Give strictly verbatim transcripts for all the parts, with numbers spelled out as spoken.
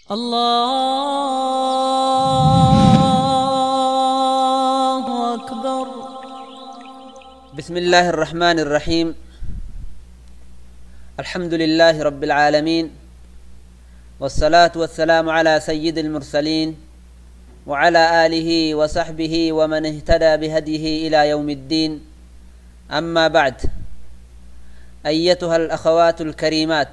الله أكبر. بسم الله الرحمن الرحيم. الحمد لله رب العالمين، والصلاة والسلام على سيد المرسلين وعلى آله وصحبه ومن اهتدى بهديه إلى يوم الدين. أما بعد، أيتها الأخوات الكريمات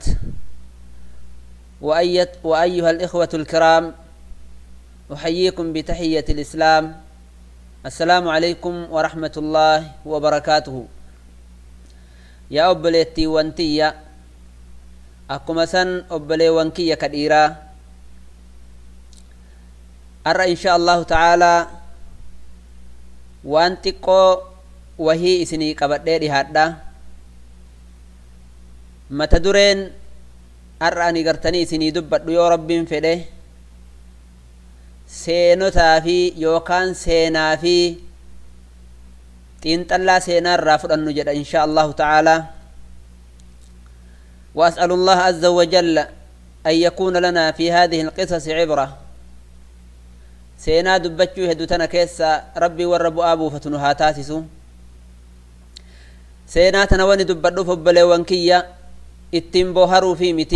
وأيها الإخوة الكرام، أحييكم بتحية الإسلام. السلام عليكم ورحمة الله وبركاته. يا أبليتي وانتيا أكما سن أبلي وانكيا كديرا أرى إن شاء الله تعالى وانتقو وهي إسني قبضي هذا متدرين أراني قرتني سني دبت يا رب فده سينو تافي يوكان سينا في تين تلا سينا الرافض النجد إن شاء الله تعالى. وأسأل الله عز وجل أن يكون لنا في هذه القصص عبرة. سينا دبتشو هدوتنا كيسا ربي والرب أبو فتنها تاسسو سينا تنواني دبتو فبالي وانكيا ittiin haruu fi miti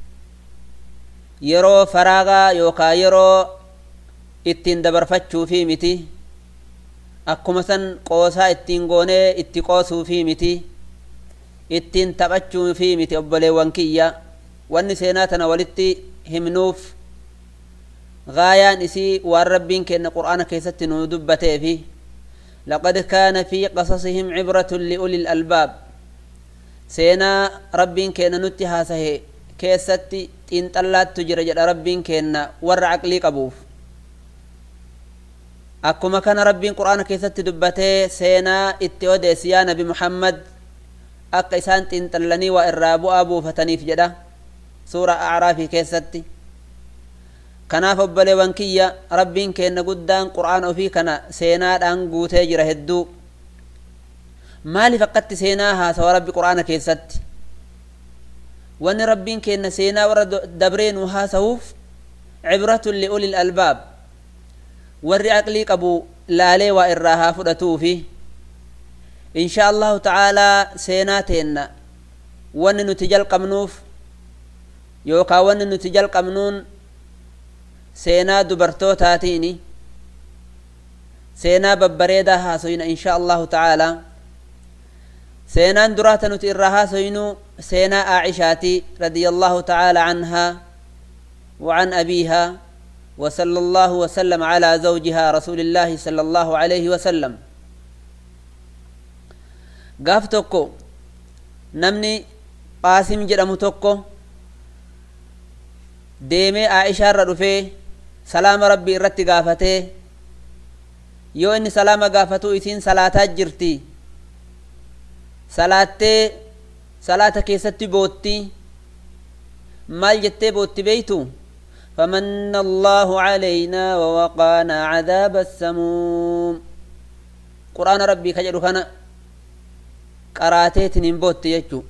yeroo faraagaa yookaan yeroo ittiin dabarfachuu fi miti akkuma san qoosaa ittiin goonee itti qoosuu fi miti ittiin taphachuu fi miti. obboleewwan kiyya, wanni seenaa tana walitti himnuuf gaayaan isii waan rabbiin kenna qur'aana keessatti nu dubbatee fi laqad kaana fi qasasihim cibratun liulil albaab. seenaa rabbiin kenna nutti haasahe keessatti xiinxallaattu jira jedha rabbiin kenna warra aqlii qabuuf. akkuma kana rabbiin qur'aana keessatti dubbatee seenaa itti odeessi yaa nabi muhammad akka isaan xiinxallanii waa irraa bu'aa buufataniif jedha suura a'raafii keessatti. kanaaf obboleewwan kiyya, rabbiin kenna guddaan qur'aana ofii kana seenaadhaan guutee jira hedduu. maaliif akkatti seenaa haasawa rabbi qur'aana keessatti? wanni rabbiin kenna seenaa warra dabree nu haasawuuf cibratun liulil albaab, warri aqlii qabu laalee waa irraa haa fudhatuufi. insha allahu ta'aalaa seenaa teenna wanni nuti jalqabnuuf yookaan wanni nuti jalqabnuun seenaa dubartootaatiini. seenaa babbareedaa haasoyna insha allahu ta'aalaa. سينان درات نتي الرها سينو سينا عائشة رضي الله تعالى عنها وعن أبيها، وصلى الله وسلم على زوجها رسول الله صلى الله عليه وسلم. قافتوكو نمني قاسم جرمو توكو ديمي عائشة ردفه سلام ربي رتي قافته يو إني سلام قافتو إسين صلاة جرتي salaattee salaata keessatti bootti maal jettee bootti beeytu? famanna allahu calaynaa wawaqaanaa cadaaba assamuum. qur'aana rabbii ka jedhu kana qaraateetin hin bootti jechuu.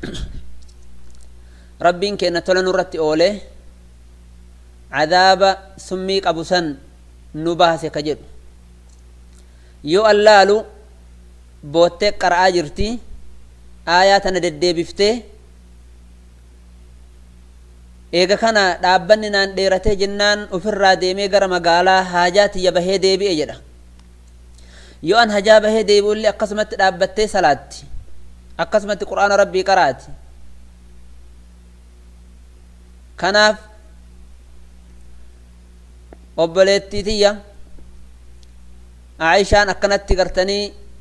rabbiin kenna tola nurratti oole cadaaba summii qabu san nu baase ka jedhu. yoo allaalu boottee qara'aa jirti, aayaa tana deddeebiftee eega kana dhaabbanni naan dheeratee jennaan ofirraa deemee gara magaalaa haajaatiyya bahee deebi'e jedha. yoo an hajaa bahee deebi'ullee akkasumatti dhaabbattee salaatti, akkasumatti qur'aana rabbii qaraati. kanaaf obboleettii tiyya Aishaan akkanatti gartanii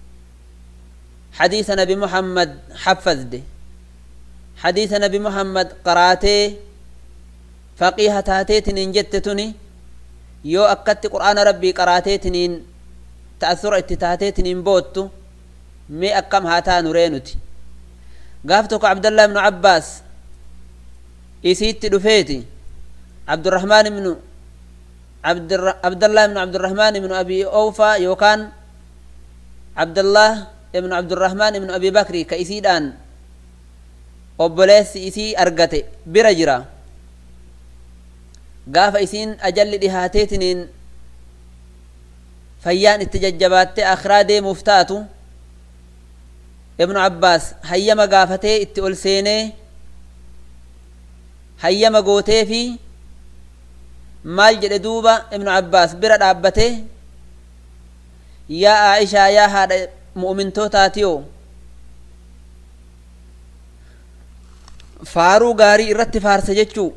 حديث نبي محمد حفظ ده حديث نبي محمد قراتي فقيه تاتيتن انجتتني يو أكدت قرآن ربي قراتيتن تأثر اتتاتيتن بوتو مي أكم هاتان رينوتي. قافتك عبد الله بن عباس إسيت دفيتي عبد الرحمن بن عبد, الر... عبد الله بن عبد الرحمن بن أبي أوفا يوكان عبد الله ابن عبد الرحمن ابن أبي بكر كإسيدان obboleessi isii argate bira jira. gaafa isiin ajalli dhihaateetiniin fayyaan itti jajjabaatte akhiraa deemuuf taatu ibnu Abbaas hayyama gaafatee itti ol seenee hayyama gootee fi maal jedhe duuba ibnu Abbaas bira dhaabbatee yaa Aishaa yaa haadha mu'mintootaatiyoo faaruu gaarii irratti faarse jechuu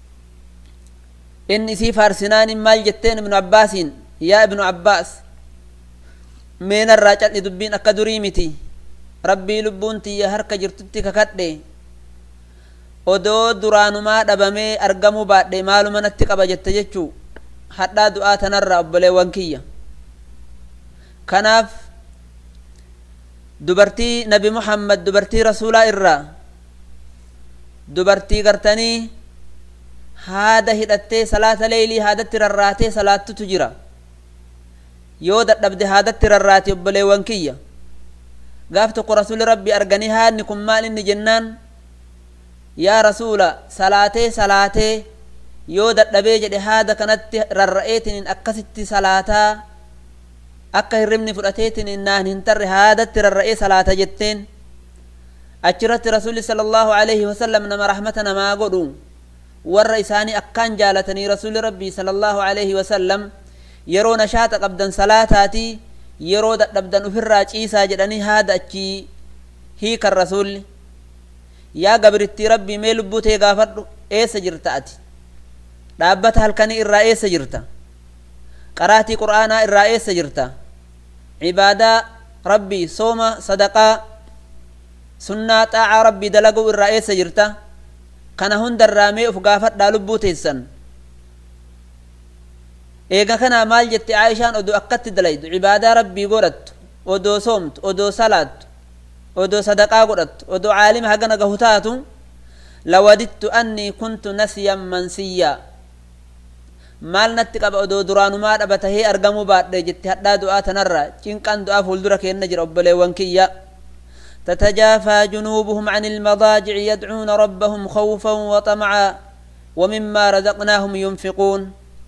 inni isii faarsinaan maal jetteen ibnu Abbaasiin yaa ibnu Abbaas meenarraa cal'i dubbiin akka durii miti rabbii lubbuun tiyya harka jirtutti kakadhe odoo duraanumaa dhabamee argamuu baadhe maaluma natti qaba jette jechuu hadhaa du'aa tanarraa obboleewwan kiyya kanaaf dubartii nabi Muhammad dubartii rasuulaa irraa dubartii gartanii haada hidhattee salaata leeylii haadatti rarraatee salaattutu jira yoo dadhabde haadatti rarraate obboleewwan kiyya gaaf tokko rasuuli rabbi arganii haadni kun maal inni jennaan yaa rasuula salaatee salaatee yoo dadhabee jedhe haada kanatti rarra'eetiniin akkasitti salaataa akka hirribni fudhateetiniin naan hin tarre haadatti rarra'ee salaata jetteen achirratti rasuuli sallallahu alaihi wasallam nama rahmata namaa godhu warra isaanii akkaan jaalatanii rasuuli rabbii sallallahu alaihi wasallam yeroo nashaata qabdan salaataatii yeroo dadhabdan ufirraa ciisaa jedhanii haada achii hiikan rasuulli yaa gabrittii rabbii mee lubbuu tee gaafadhu eessa jirta ati dhaabbata halkanii irraa eessa jirta qaraatii qur'aanaa irraa eessa jirta cibaadaa rabbii sooma sadaqaa sunnaa xaacaa rabbii dalaguu irraa eessa jirta kana hundarraa mee uf gaafadhaa lubbuu teessan eega kana maal jetti Aishaan odoo akkatti dalaydu cibaadaa rabbii godhattu odoo soomtu odoo salaattu odoo sadaqaa godhattu odoo caalima hagana gahu taatu lawadittu annii kuntu nasiyan mansiyyaa maal natti qaba odoo duraanumaa dhaba tahee argamuu baadhe jetti hadhaa du'aa tanarraa cinqaan du'aa fuuldura keenna jira obboleewwan kiyya تتجافى جنوبهم عن المضاجع يدعون ربهم خوفا وطمعا ومما رزقناهم ينفقون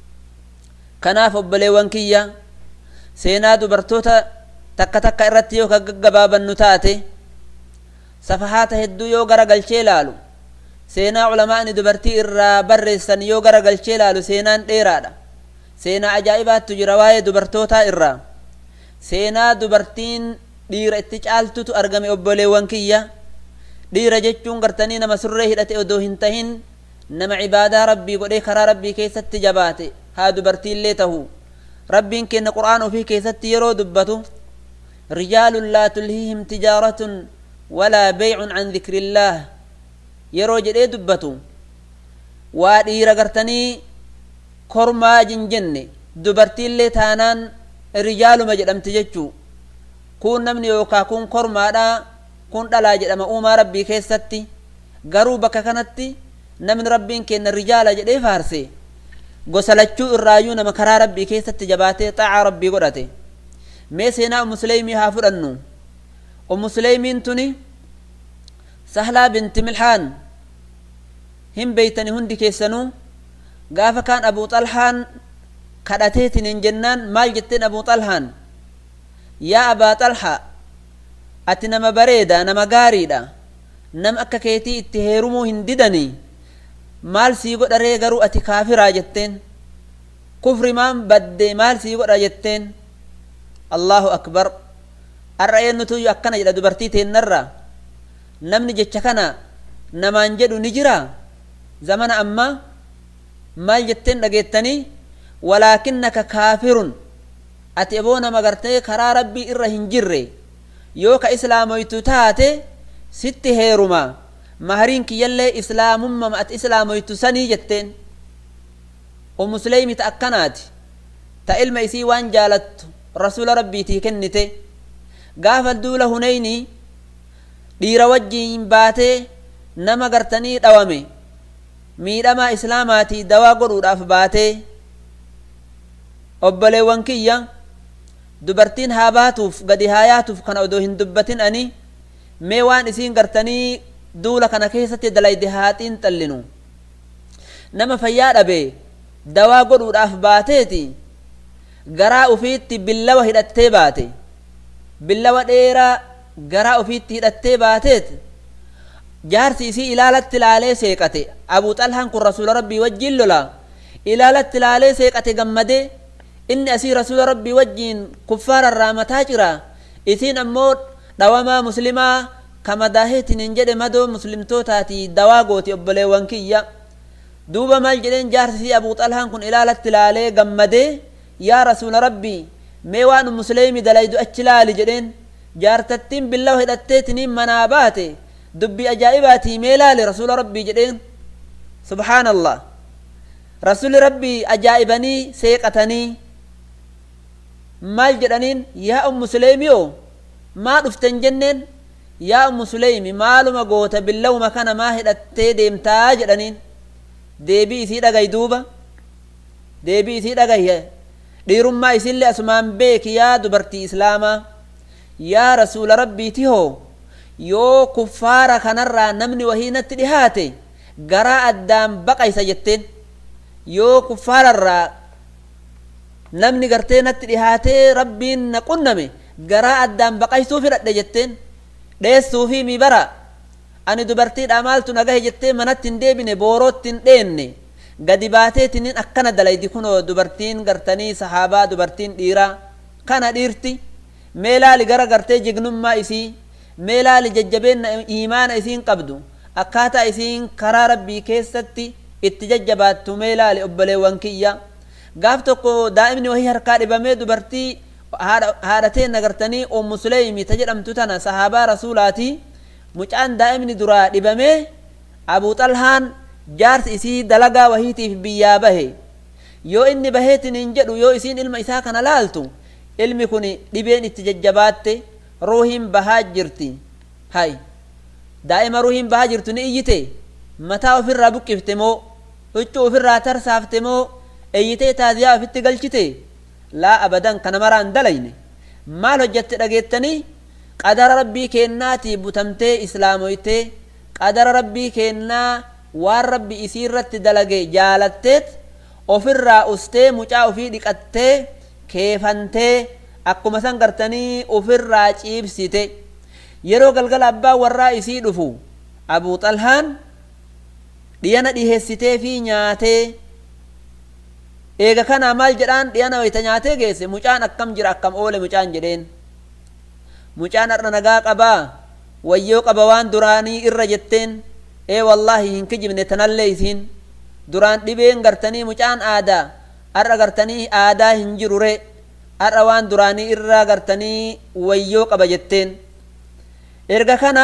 kanaaf obboleewwan kiyya seenaa dubartoota takka takka irratti yoo gaggabaabannu taate safahaata hedduu yoo gara galchee laalu seenaa ulamaa'ni dubartii irraa barreessan yoo gara galchee laalu seenaan dheeraadha seenaa ajaa'ibaattu jira waa'ee dubartootaa irraa seenaa dubartiin dhiira itti caaltutu argame obboleewwan kiyya dhiira jechuun gartanii nama surree hidhate odoo hin tahin nama cibaadaa rabbii godhee karaa rabbii keessatti jabaate haa dubartiillee tahu rabbiin kenna qur'aan ofii keessatti yeroo dubbatu rijaalun laa tulhiihim tijaaratun walaa bay'un an dhikrillaah yeroo jedhee dubbatu waa dhiira gartanii kormaa jinjenne dubartiillee taanaan rijaaluma jedhamti jechuu kun namni yookaa kun kormaadha kun dhalaa jedhama uumaa rabbii keessatti garuu bakka kanatti namni rabbiin kenna rijaala jedhee faarse gosa lachuu irraayyuu nama karaa rabbii keessatti jabaatee xaacaa rabbii godhate mee seenaa ummu suleymii haa fudhannu ummu suleymiin tuni sahlaa binti milhaan hin beeytani hundi keessanuu gaafa kaan abuu xalhaan kadhateetiniin jennaan maal jetteen abuu xalhaan yaa abaa xalhaa ati nama bareeda nama gaariidha nama akka keetii itti heerumuu hin didanii maal sii godha ree garuu ati kaafiraa jetteen kufri maan badde maal sii godha jetteen allahu akbar arra eenyutuyyu akkana jedha dubartii teennarraa namni jecha kana namaan jedhu ni jira zamana ammaa maal jetteen dhageettanii walaakinnaka kaafirun ati eboo nama gartee karaa rabbii irra hin jirre yoo ka islaamoytu taate sitti heeruma mahariin kiyyallee islaamumma ati islaamoytu sanii jetteen ummu suleymi ta akkanaati ta ilma isii waan jaalattu rasuula rabbiitii kennite gaafa duula huneyni dhiira wajjiin baatee nama gartanii dhawame miidhamaa islaamaatii dawaa godhuudhaaf baatee obboleewwan kiyya dubartiin haa baatuuf gadi haa yaatuuf kana odoo hin dubbatin ani mee waan isiin gartanii duula kana keessatti dalayde haa xiinxallinu nama fayyaa dhabe dawaa godhuudhaaf baateeti garaa ufiitti billawa hidhattee baate billawa dheeraa garaa ufiitti hidhattee baateeti jaarsi isii ilaalatti laalee seeqate Abu Xalhaan kun rasuula rabbii wajjiin lola ilaalatti laalee seeqate gammadee inni asii rasuula rabbii wajjiin kuffaararraa mataa jira isiin ammoo dhawamaa muslimaa kama daaheetiin hin jedhe madoo muslimtootaati dawaa gooti obboleewwan kiyya duuba maal jedheen jaarsi Abu Xalhaan kun ilaalatti laalee gammadee yaa rasuula rabbii mee waan musliimi dalaydu achi laali jedheen jaartattiin billawa hidhatteetiniin manaa baate dubbii ajaa'ibaatii mee laali rasuula rabbii jedheen subhaanallah rasuuli rabbii ajaa'ibanii seeqatanii maal jedhaniin yaa ummu Suleymiyoo maa dhuften jenneen yaa ummu Suleymi maaluma goota billawuma kana maa hidhattee deemtaa jedhaniin deebii isii dhagay duuba deebii isii dhagay dhiirummaa isillee asumaan beeki yaa dubartii islaamaa yaa rasuula rabbiiti hoo yoo kuffaara kanarraa namni wahii natti dhihaate garaa addaan baqaysa jetteen yoo kuffaararraa namni gartee natti dhihaatee rabbiin na qunname garaa addaan baqaysuu fidhadhe jetteen dheessuufi mi bara ani dubartiidha maaltu nagahe jettee manatti hin deebine boorootti hin dheenne gadi baateetiniin akkana dalaydi kunoo dubartiin gartanii sahaabaa dubartiin dhiiraa kana dhiirti mee laali gara gartee jignummaa isii mee laali jajjabeenna iimaana isiin qabdu akkaataa isiin karaa rabbii keessatti itti jajjabaattu mee laali obboleewwan kiyya gaaf tokko daa'imni wahii harkaa dhibamee dubartii haadhateen nagartanii ummu Suleymi ta jedhamtu tana sahaabaa rasuulaati mucaan daa'imni duraa dhibamee Abu Xalhaan jaarsi isii dalagaa wahiitiif biyyaa bahe yoo inni baheetin hin jedhu yoo isiin ilma isaa kana laaltu ilmi kun dhibeen itti jajjabaatte ruuhiin bahaa jirti hay daa'ima ruuhiin bahaa jirtu ni iyyite mataa ofirraa buqqifte moo huccuu ofirraa tarsaafte moo eeyyitee taadiyaa ofitti galchite laa abadan kana maraan dalayne maal hojjatte dhageettanii qadara rabbii kennaatii butamtee islaamoytee qadara rabbii kennaa waan rabbi isii irratti dalage jaalatteet ofirraa ustee mucaa ofii dhiqattee keefantee akkuma san gartanii ofirraa ciibsite yeroo galgala abbaa warraa isii dhufu Abu Xalhaan dhiyana dhiheessitee fi nyaatee eega kana maal jedhaan dhiyana wayta nyaatee geesse mucaan akkam jira akkam oole mucaan jedheen mucaan har'a nagaa qabaa wayyoo qaba waan duraanii irra jetteen ee wallahi hin kijibne tanallee isiin duraan dhibeen gartanii mucaan aadaa har'a gartanii aadaa hin jirure har'a waan duraanii irraa gartanii wayyoo qaba jetteen erga kana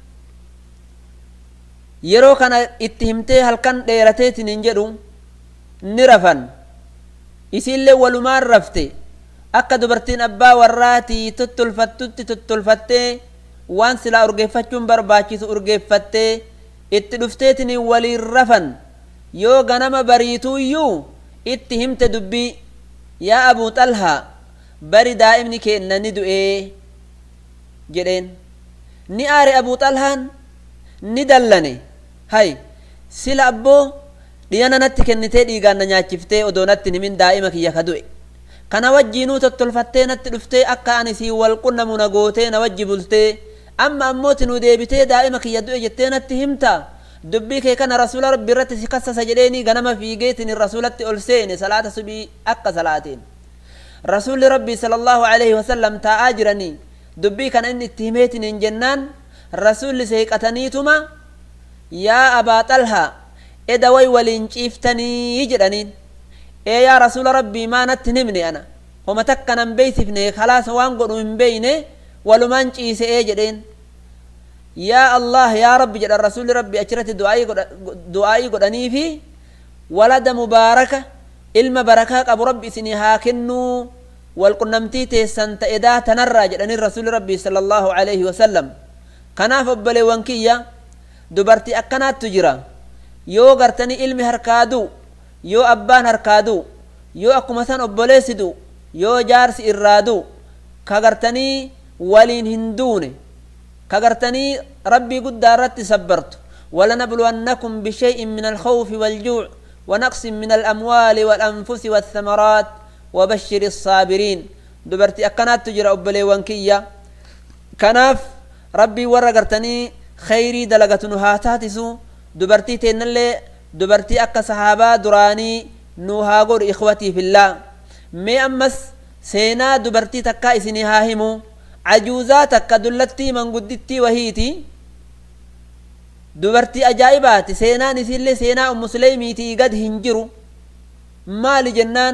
yeroo kana itti himtee halkan dheerateetiin hin jedhu ni rafan isiillee walumaan rafte akka dubartiin abbaa warraatii tuttulfattutti tuttulfattee waan silaa urgeeffachuun barbaachisu urgeeffattee itti dhufteetiin waliin rafan yoo ganama bariituuyyuu itti himte dubbii yaa Abu Xalhaa bari daa'imni keenna ni du'ee jedheen ni aare Abu Xalhaan ni dallane hay sila abboo dhiyana natti kennitee dhiigaan na nyaachiftee odoo natti himin daa'ima kiyya ka du'e kana wajjiinuu tottolfattee natti dhuftee akka ani sii wal qunnamu na gootee na wajji bultee amma ammooti nu deebitee daa'ima kiyya du'e jettee natti himta dubbii kee kana rasuula rabbi irratti si kassasa jedheeni ganama fiigeetiin rasuulatti ol seene salaata subii akka salaateen rasuulli rabbii sallallahu alaihi wasallam taa'aa jiranii dubbii kana inni itti himeetiin hin jennaan rasuulli seeqataniituma yaa Abaa Xalhaa eda way waliin ciiftanii jedhaniin ee yaa rasuula rabbii maa natti himne ana homa takka nan beeysifne khalaas waan godhu hin beeyne walumaan ciisee jedheen yaa Allah yaa rabbi jedhan rasuulli rabbi achirratti du'aa'ii godhanii fi walada mubaaraka ilma barakaa qabu rabbi isinii haa kennuu walqunnamtii teessan ta'edaa tanarraa jedhaniin rasuulli rabbi sallallahu alaihi wasallam kanaaf obboleewwan kiyya dubartii akkanaattu jira yoo gartanii ilmi harkaadu yoo abbaan harkaadu yoo akkuma san obboleessidu yoo jaarsi irraadu ka gartanii waliin hin duune ka gartanii rabbii guddaa irratti sabbartu ولنبلونكم بشيء من الخوف والجوع ونقص من الأموال والأنفس والثمرات وبشر الصابرين دبرتي أكنات تجرى أبلي وانكية كناف ربي ورقرتني خيري دلقة نهاتاتسو دبرتي تنلي دبرتي أكا صحابة دراني نوهاغور إخوتي في الله مي أمس سينا دبرتي تكا إسني هاهمو عجوزات تكا دلتي من قدتي وهيتي دبرتي أجائبات سينا نسيلي سينا أم سليميتي قد هنجرو مال جنان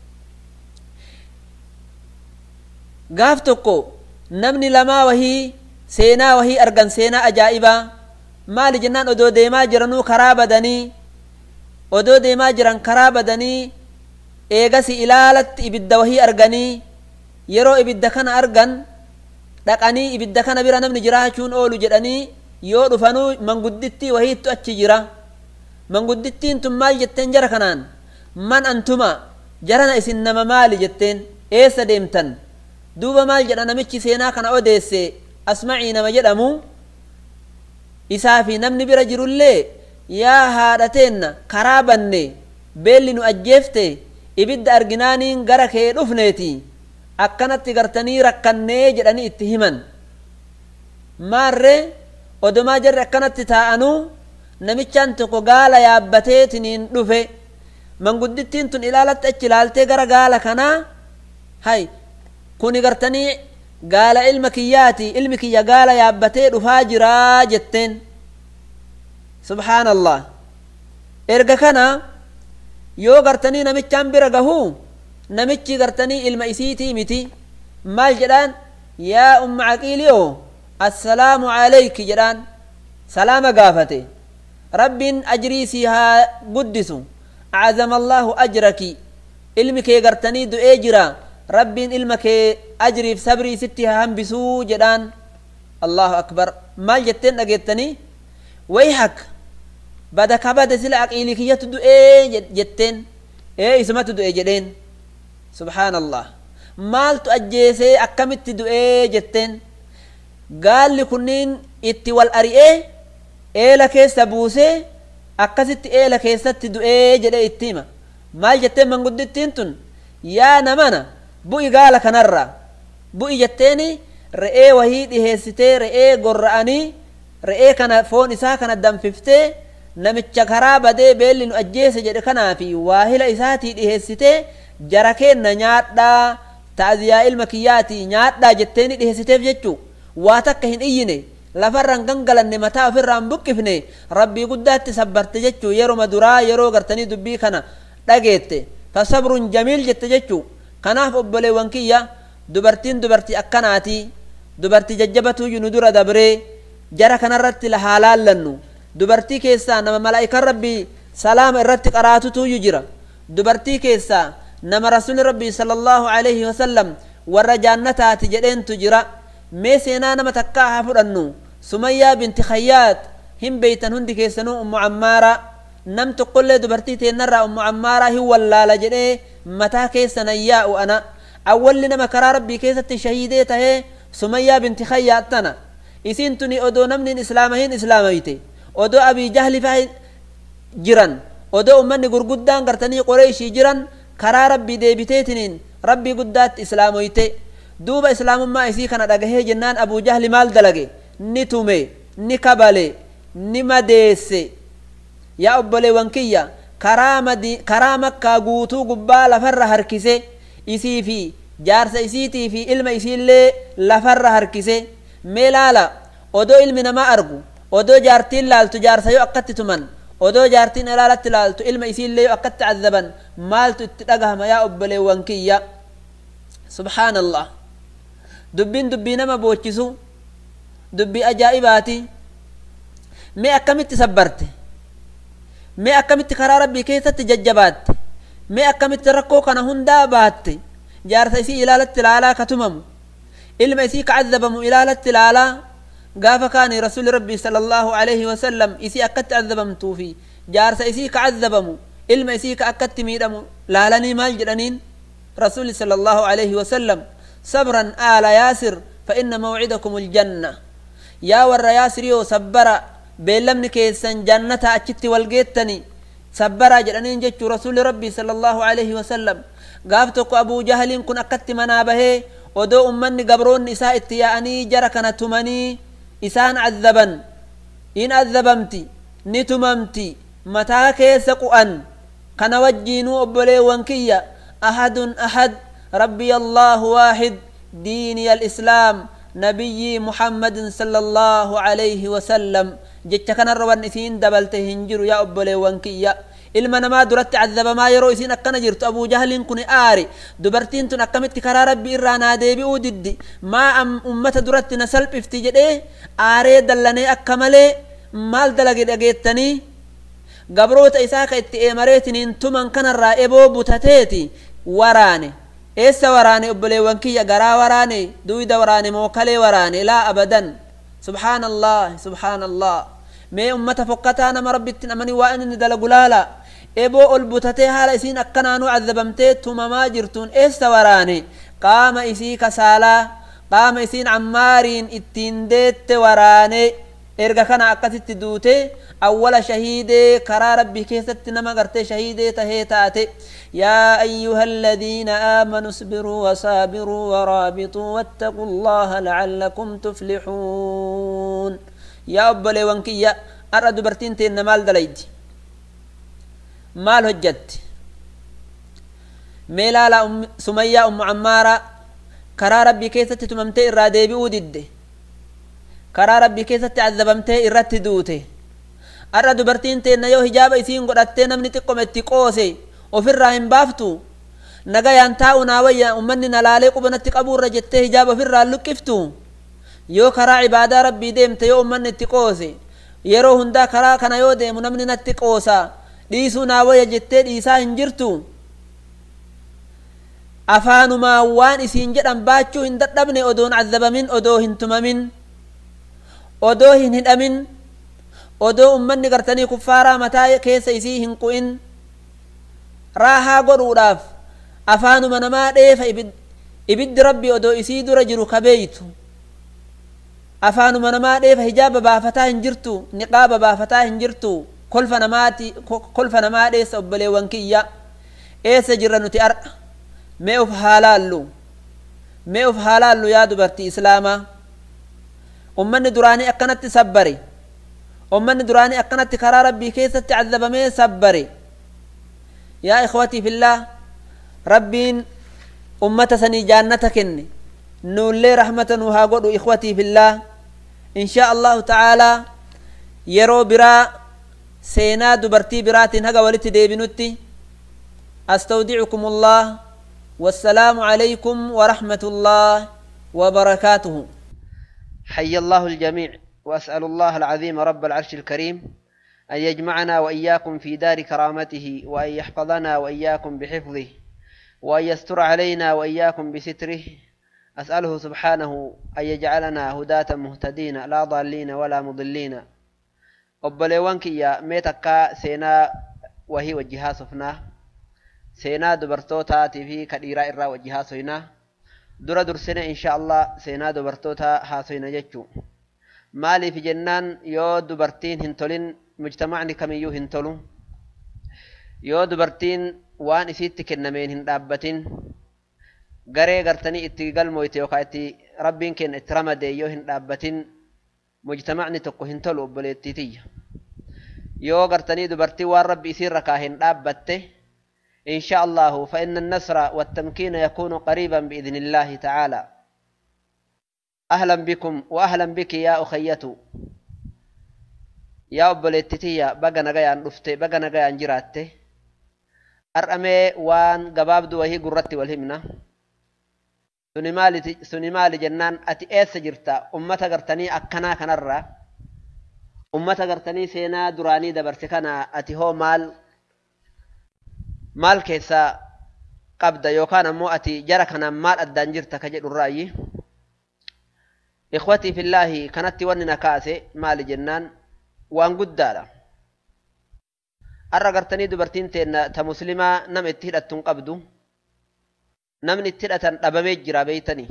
قافتكو نمني لما وهي سينا وهي أرغن سينا أجائبا مال جنان أدو ديما جرنو خراب دني أدو ديما جرن خراب دني إيغسي إلالت إبدا وهي أرغني يرو إبدا كان أرغن لقاني إبدا كان بيرا نمني جراحشون أولو جراني yoo dhufanu manguddittii wahiittu achi jira manguddittiin tun maal jetteen jara kanaan man antuma jarana isin nama maali jetteen eessa deemtan duuba maal jedha namichi seenaa kana odeesse asma'ii nama jedhamu isaa fi namni bira jirullee yaa haadhateenna karaa banne beelli nu ajjeefte ibidda arginaaniin gara kee dhufneeti akkanatti gartanii rakkannee jedhanii itti himan maarree odumaa jarri akkanatti taa'anuu namichaan tokko gaala yaabbateetiniin dhufe manguddittiin tun ilaalatti achi ilaaltee gara gaala kanaa hay kuni gartanii gaala ilma kiyyaati ilmi kiyya gaala yaabbatee dhufaa jiraa jetteen subhaanallah erga kana yoo gartanii namichaan bira gahuu namichi gartanii ilma isiitii miti maal jedhaan yaa umma caqiiliyoo السلام عليك جدان سلام قافته رب أجريسيها قدسو أعظم الله أجرك علمك يقرتني دو إجرا رب علمك أجري في صبري ستها هم بسو جدان الله أكبر ما جتين أجتني ويحك بدك بدا سلعك إليك يتدو إيه جتين إيه اسمت دو إيه جدين سبحان الله مال تؤجيسي أكمت دو إيه جتين قال لكنين اتي والأرئي إيلا كيسا بوسي أكست إيلا كيسا تدو إيه جدي اتيما مال جتين من قد التنتن يا نمانا بوئي قال كنرى بوئي جتيني رئي وهيد إهيستي رئي قرآني رئي كان فون إسا كان الدم ففتي نمتش خرابة دي بيلي نؤجيس جدي كنا في واهلا إساتي إهيستي جركين نيات دا تعزياء المكياتي نيات دا جتيني إهيستي فجتشو واتكهن إيني لفرن قنقلن متى فرن بكفني ربي قدات تسبرت جتشو يرو مدرا يرو قرتني دبي كنا لقيت فصبر جميل جت جتشو كناف أبلي وانكية دبرتين دبرتي أكناتي دبرتي ججبتو يندور دبري جرى كنا رت لحالال لنو دبرتي كيسا نما ملائكة ربي سلام الرت قراتو يجرى دبرتي كيسا نما رسول ربي صلى الله عليه وسلم ورجانتا تجدين تجرى ميسينا نما تكاها فرنو سمية بنت خيات هم بيتن هندي كيسنو أم عمارة نم تقول دبرتي تنرى أم عمارة هو ولا لجنه متى كيسنا يا وأنا أول لنا مكرار ربي كيسة شهيدة هي سمية بنت خيات تنا إسنتني أدو نمن إسلامهين إسلاميتي أدو أبي جهل فهي جيران أدو أمني قرقودان قرتني قريشي جيران كرار ربي ديبتيتنين ربي قدات إسلاميتي دوبا إسلام ما إسي كان دغه جنان أبو جهل مال دلغي نتومي نكبالي نمديسي يا أبولي وانكية كرامة دي كرامة كاغوتو قبال فر هركسي إسي في جارس إسيتي في علم إسي اللي لفر هركسي ميلالا أدو علمنا ما أرغو أدو جارتين لالتو جارس يو أقت تمن أدو جارتين لالت لالتو علم إسي اللي يو أقت عذبا مالتو تتلقهم يا أبولي وانكية سبحان الله دبين دبين ما بوچسو دبي أجائباتي مي أكمت سبرت مي أكمت قرار ربي كيسة تججبات مي أكمت ركو كان هندا بات جارس إسي إلالة العلا كتمم إلما إسي كعذبم إلالة العلا قاف كان رسول ربي صلى الله عليه وسلم إسي أكت عذبم توفي جارس إسي كعذبم إلما إسي كأكت ميرم لالني مال جرانين رسول صلى الله عليه وسلم صبرا آل ياسر فإن موعدكم الجنة يا ور ياسر يو صبر بلمن كيسن جنة أجت والجيتني sabbara jedhaniin jechuu rasuuli rabbii sallallahu alaihi wasallam gaaf tokko abuu jahaliin kun akkatti manaa bahee odoo ummanni gabroonni isaa itti yaa'anii jara kana tumanii isaan azzaban in azzabamti ni tumamti mataa keessa qu'an kana wajjiinuu obboleewwan kiyya ahadun ahad rabbi allahu waahid diini alislaam nabiyyi muhammadin sallallahu alayhi wasallam jecha kanarra wan isiin dabalte hin jiru yaa obboleewwan kiyya ilma namaa duratti azzabamaa yeroo isiin akkana jirtu abuu jahliin kun aari dubartiin tun akkamitti karaa rabbii irraa naa deebi'uu diddi maa am ummata duratti na salphifti jedhee aaree dallanee akka malee maal dalage dhageettanii gabroota isaa ka itti eemareetiniin tuman kanarraa eboo butateeti waraane eessa waraane obboleewwan kiyya garaa waraane duyda waraane moo kalee waraane laa abadan subhaanallah subhaanallah mee ummata fokkataa nama rabbittin amani waa inni dalagu laala eboo ol butatee haala isiin akkanaanuu azzabamtee tumamaa jirtuun eessa waraane qaama isii kasaalaa qaama isiin ammaariin ittiin deette waraane erga kana akkasitti duute awwala shahiidee karaa rabbii keessatti nama gartee shahiidee tahee taate yaa ayyuha alladhiina aamanuu isbiruu wasaabiruu waraabituu wattaquu allaha la'allakum tuflixuun yaa obboleewwan kiyya har'a dubartiin teenna maal dalaydi maal hojjatti mee laala sumayyaa ummu ammaara karaa rabbii keessatti tumamtee irraa deebi'uu didde karaa rabbii keessatti azzabamtee irratti duute har'a dubartiin teenna yoo hijaaba isiin godhattee namni xiqqoma itti qoose ofirraa hin baaftu nagayaan taa'u naa wayya ummanni na laalee qubanatti qabuurra jettee hijaaba ofirraa luqqiftu yoo karaa ibaadaa rabbii deemte yoo ummanni itti qoose yeroo hundaa karaa kana yoo deemu namni natti qoosa dhiisuu naa wayya jettee dhiisaa hin jirtu afaanumaa waan isiin jedhan baachuu hin dadhabne odoon azzabamin odoo hin tumamin odoo hin hidhamin odoo ummanni gartanii kuffaaraa mataa keessa isii hin qu'in raahaa godhuudhaaf afaanuma namaa dheefa ibiddi rabbii odoo isii dura jiru kabeeytu afaanuma namaa dheefa hijaaba baafataa hin jirtu niqaaba baafataa hin jirtu kolfa namaati kolfa namaa dheessa obboleewwan kiyya eessa jirra nuti ar'a mee of haalaallu mee of haalaallu yaa dubartii islaamaa ummanni duraanii akkanatti sabbare ummanni duraanii akkanatti karaa rabbii keessatti azzabamee sabbare yaa ikhwatii fillah rabbiin ummata sanii jaannata kenne nuullee rahmata nuu haa godhu ikhwatii fillah inshaa allahu ta'aalaa yeroo biraa seenaa dubartii biraatiin haga walitti deebinutti astawdicukum allah wassalaamu alaykum warahmatullahi wabarakaatuhu حي الله الجميع وأسأل الله العظيم رب العرش الكريم أن يجمعنا وإياكم في دار كرامته وأن يحفظنا وإياكم بحفظه وأن يستر علينا وإياكم بستره أسأله سبحانه أن يجعلنا هداة مهتدين لا ضالين ولا مضلين أبليوانك يا ميتكا سينا وهي وجهها صفنا سينا دبرتوتا في كديرا إرا وجهها صينا dura dursine insha Allah seenaa dubartoota haasofna jechuu maaliif jennaan yoo dubartiin hin tolin mujtama'ni kamiyyuu hin tolu yoo dubartiin waan isiitti kennameen hin dhaabbatin garee gartanii itti galmooyte yookaan itti rabbiin kenna itti ramade yoo hin dhaabbatin mujtama'ni tokko hin tolu obboleettitiyya yoo gartanii dubartii waan rabbi isiirra kaa hin dhaabbatte إن شاء الله فإن النصر والتمكين يكون قريبا بإذن الله تعالى أهلا بكم وأهلا بك يا أخيتو يا أبوليتتيا بقى نغيان رفتي بقى نغيان جراتي أرأمي وان قبابدو وهي قررتي والهمنة سنمالي جنان أتي إيس جرتا أمتا قرتني أكنا كنرى أمتا قرتني سينا دراني دبرتكنا أتي هو مال maal keessa qabda yookaan ammoo ati jara kana maal addaan jirta ka jedhu raayi ikhwatii fillaahi kanatti wanni na kaase maali jennaan waan guddaadha arra gartanii dubartiin teenna ta muslimaa nama itti hidhattuun qabdu namni itti hidhatan dhabamee jira beeytanii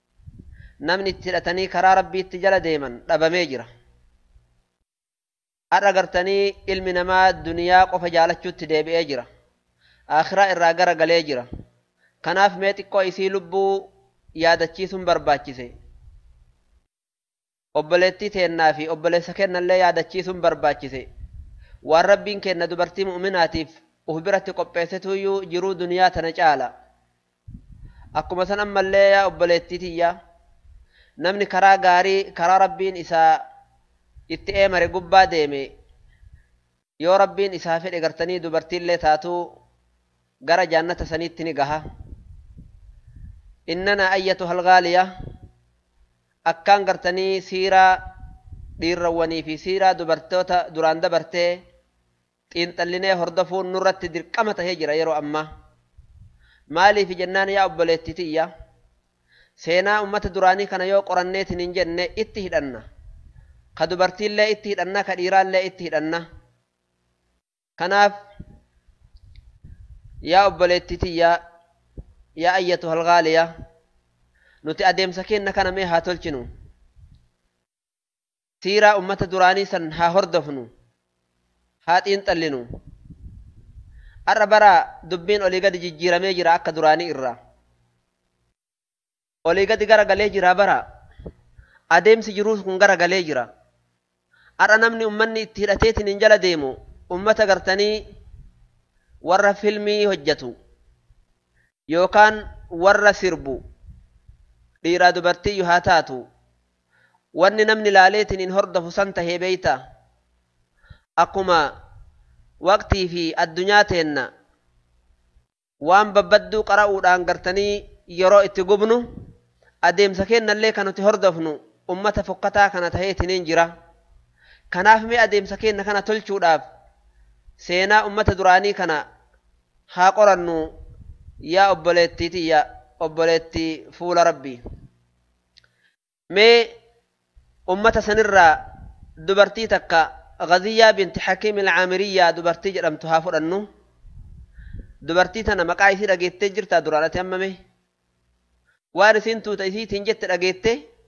namni itti hidhatanii karaa rabbiitti jala deeman dhabamee jira arra gartanii ilmi namaa duniyaa qofa jaalachuutti deebi'ee jira akhiraa irraa gara galee jira kanaaf mee xiqqoo isii lubbuu yaadachiisuun barbaachise obboleettii teennaa fi obboleessa kennallee yaadachiisuun barbaachise waan rabbiin kenna dubartii mu'minaatiif uf biratti qopheessituyyuu jiruu duniyaa tana caala akkuma san ammallee yaa obboleettii tiyya namni karaa gaarii karaa rabbiin isaa itti eemare gubbaa deeme yoo rabbiin isaa fedhe gartanii dubartiillee taatuu gara jaannata saniitti ni gaha innana ayyatuhal ghaaliya akkaan gartanii siiraa dhiirrawwanii fi siiraa dubartoota duraan dabartee xiinxallinee hordofuun nurratti dirqama tahee jira yeroo ammaa maaliif jennaan yaa obboleettii tiyya seenaa ummata duraanii kana yoo qoranneetiin hin jenne itti hidhanna ka dubartiillee itti hidhanna ka dhiiraallee itti hidhanna kanaaf yaa obboleettii tiyya yaa ayyatuhal ghaaliya nuti adeemsa keenna kana mee haa tolchinu siiraa ummata duraanii san haa hordofnu haa xiinxallinu arra bara dubbiin olii gadi jijjiiramee jira akka duraanii irraa olii gadi gara galee jira bara adeemsi jiruu kun gara galee jira arra namni ummanni itti hidhateetiin hin jala deemu ummata gartanii warra filmii hojjetu yookaan warra sirbu dhiiraa dubartii yoo haa taatu wanni namni laaleetiin hin hordofu san tahee beeyta akkuma waqtii fi addunyaa teenna waan babbadduu qara'uudhaan gartanii yeroo itti gubnu adeemsa keennallee kan nuti hordofnu ummata fokkataa kana taheetiin hin jira kanaaf mee adeemsa keenna kana tolchuudhaaf seenaa ummata duraanii kana haa qorannu yaa obboleettii tiyya obboleettii fuula rabbii mee ummata sanirraa dubartii takka غزية بنت حكيم العامرية دبرتي جرمت ها فرنو دبرتي تنا مقاي سير أجيت جرت درالة أمامي وارسين تو تيسي تنجت أجيت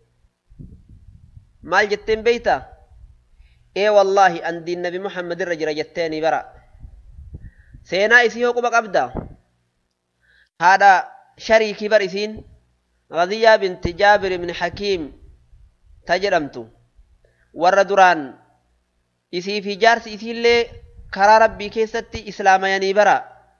مال جتين بيتا إيه والله أن دين النبي محمد الرجل جتاني برا سينا إسيه قبق أبدا هذا شريكي برسين غزية بنت جابر بن حكيم تجرمتو وردران isii fi jaarsi isiillee karaa rabbii keessatti islaamayanii bara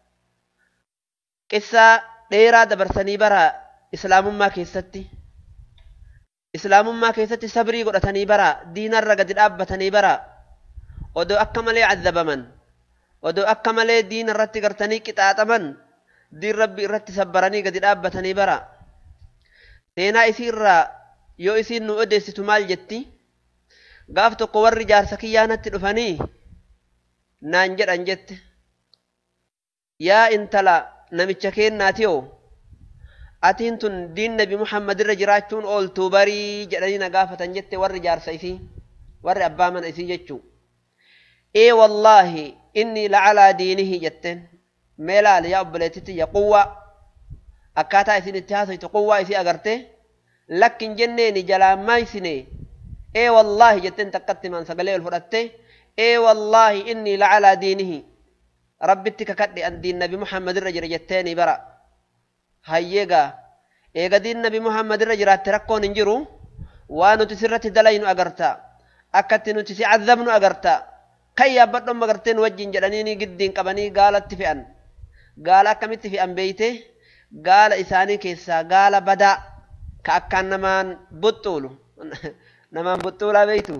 qissaa dheeraa dabarsanii bara islaamummaa keessatti islaamummaa keessatti sabrii godhatanii bara diinarra gadi dhaabbatanii bara odoo akka malee cazzabaman odoo akka malee diin irratti gartanii qixaaxaman diin rabbii irratti sabbaranii gadi dhaabbatanii bara seenaa isii irraa yoo isiin nu odeessitu maal jetti gaaf tokko warri jaarsa kiyyaanatti dhufanii naan jedhan jette yaa intala namicha keennaatiyoo atiin tun diin nabi muhammad irra jiraachuun ooltuu barii jedhanii na gaafatan jette warri jaarsa isii warri abbaa mana isii jechuu ee wallaahi inni lacalaa diinihi jetteen mee laale yaa obboleettitti ya quwwaa akkaataa isin itti haasoytu quwwaa isii agarte lakkin jenneeni jalaamaa isine اي والله جتن تقدت من سقلي الفرته اي والله اني لعلى دينه ربتك كدي ان دين النبي محمد الرجل جتاني برا هيغا ايغا دين النبي محمد الرجل تركون انجرو وانو تسرت دلين اغرتا اكتنو تسي عذبنو اغرتا كي بدم اغرتين وجين جدانيني قدين قبني قالت فئن قال كمت في ان بيته قال اساني كيسا قال بدا كاكان نمان بطولو نمان بطولا بيتو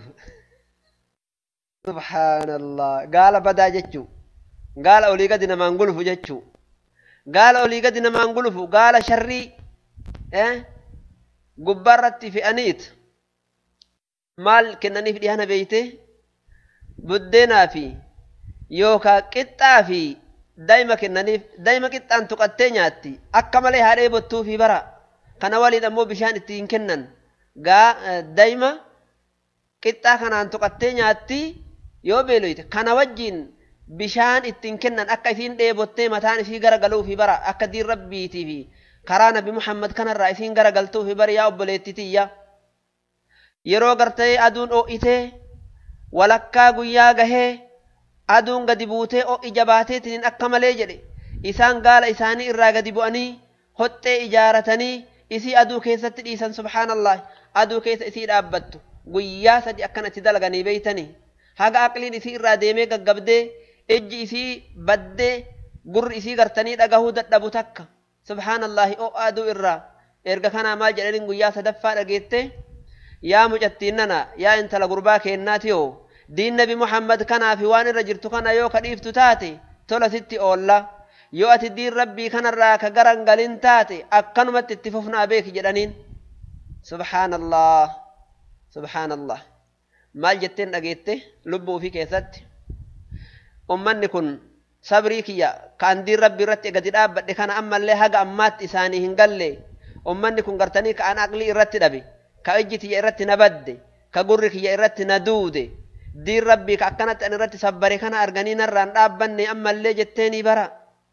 سبحان الله قال بدا جتشو قال أولي قد نمان قلفو جتشو قال أولي قد نمان قلفو قال شري eh قبرت في أنيت مال كنني في ديانا بيته بدنا في يوكا كتا في دايما كنني دايما كتا أنتو قتنياتي أكمل هاري بطو في برا كان والد أمو بشان التين كنن قا دايما كتا كان أنتو قتنياتي يو بيلويت كان وجين بشان التين كنن أكا فين دي بطي متان في غرا قلو في برا أكا دي ربي تي في كرانا بمحمد كان الرئيسين غرا قلتو في برا يا أبوليتي تي يرو غرتي أدون أو إتي walakkaa guyyaa gahee aduun gadi buutee o ijabaateetiin akka malee jedhe isaan gaala isaanii irraa gadi bu'anii hoxxee ijaaratanii isii aduu keessatti dhiisan subhaanallah aduu keessa isii dhaabbattu guyyaa sadi akkanatti dalaganii beeytanii haga aqliin isii irraa deemee gaggabdee ejji isii baddee gurri isii gartanii dhagahuu dadhabu takka subhaanallah o aduu irraa erga kanaa maal jedhaniin guyyaa sadaffaa dhageette yaa mucattiin nana yaa intala gurbaa keennaatiyoo diin nabi muhammad kanaa fi waan irra jirtu kana yoo kadhiiftu taate tola sitti oolla yoo ati diin rabbii kanarraa ka garan galin taate akkanumatti itti fufnaa beeki jedhaniin subhaanallah subhaanallah maal jetteen dhageette lubbuu fi keessatti ummanni kun sabrii kiyya kaan diin rabbii irratti gadi dhaabbadhe kana ammallee haga ammaatti isaanii hin galle ummanni kun gartanii ka an aqlii irratti dhabe ka ijji tiyya irratti na badde ka gurri kiyya irratti na duude diin rabbii ka akkanatti an irratti sabbare kana arganii narraan dhaabbanne ammallee jetteeni bara